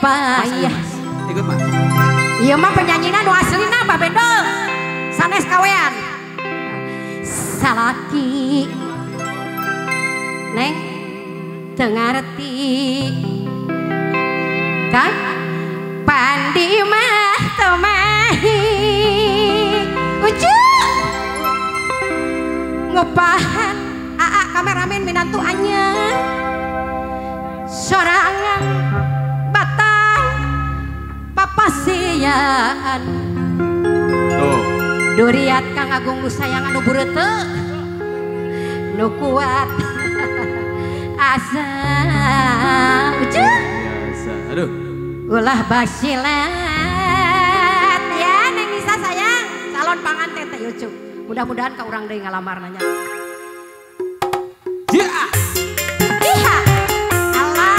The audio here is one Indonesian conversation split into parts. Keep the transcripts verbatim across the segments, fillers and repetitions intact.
payah. Ikut mas. Iya mah penyanyina nu aslina Mbak Bendol. Sanes kawean. Salaki. Neng teu ngarti. Kan pandi mah teu mahi. Ucuh. Ngupahan aa kameramen minantu anyar. Sorangan batang papasian. Tuh. Duriat Kang Agung nu sayang anu bureuteu. Nu kuat. Asa. Ucuh. Biasa. Aduh. Ulah basilat. Ya Neng Nisa sayang. Calon panganten teh Ucuh. Mudah-mudahan ka urang deui ngalamar nanya. Ya. Iha. Allah.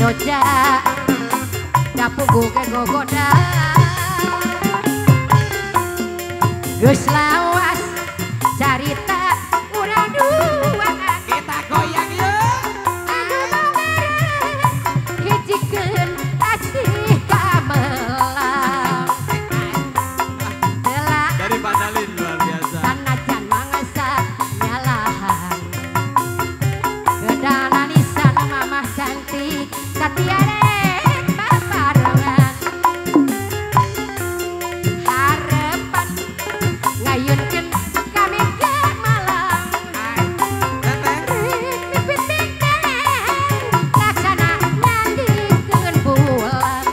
Jogja dapugu ke gogoda geus lawas carita urang dua Kita goyang yuk. anu mangere hijikeun asih kamelang telah Dari Pandalin luar biasa. sanajan mangsa nyalahan kedalan lisan mamah cantik satiare babarengan harepan ngayunkeun kami ke Malang pipiting laksana nyandikeun bulan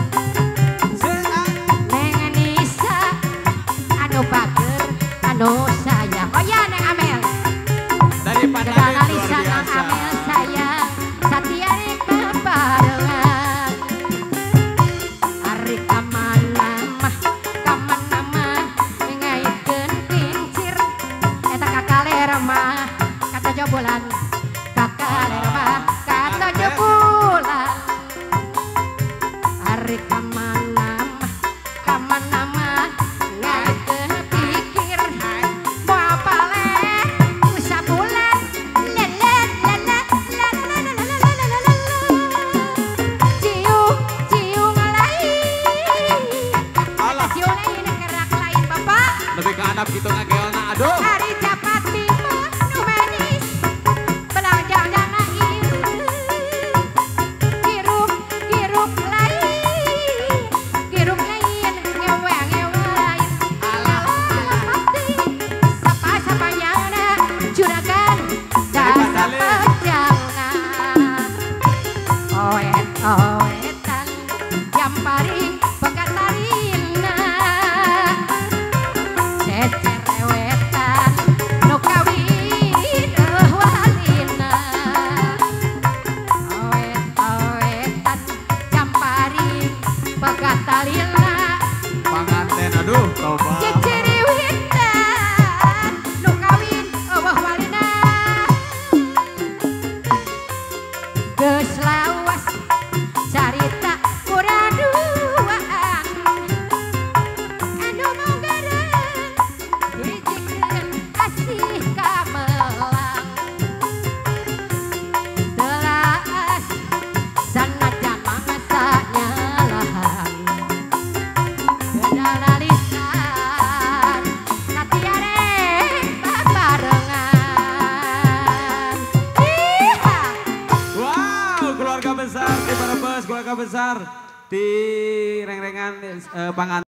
Neng Anissa anu bager anu sayang oh ya Neng Amel Dari Pandalin kedalan luar lisan Neng biasa. Amel sayang satiare bebarengan ari kamana mah kamana mah ngaikeun kincir eta kakalera mah kata jobolan kakalera mah kata jobolan ari kamana mah kamana mah ngaikeun pikir mau apa le usah bulan lele lele lele cium cium lain Alah, cium lain gerak lain bapak lebih ke anak gitu ngageolna. Aduh. hari capati nu manis belanjang dana ieu kiruk kiruk lain kiruk lain ngewe ngewe lain alah pati sapa sapanyana juragan Dari dasa Pandalin. pejangan oet oetan jam paring pekatarina cecerewetan nu kawin eueuh walina oet oetan jam paring pekatarina Panganten aduh coba. cecerewetan nu kawin eueuh walina geus lawas carita urang duaan anu manggareun hijikeun asih kamelang telas sanajan mangsa nyalahan kedalan lisan satiare babarengan iha Wow, keluarga besar di Brebes, keluarga besar di reng-rengan eh, Panganten.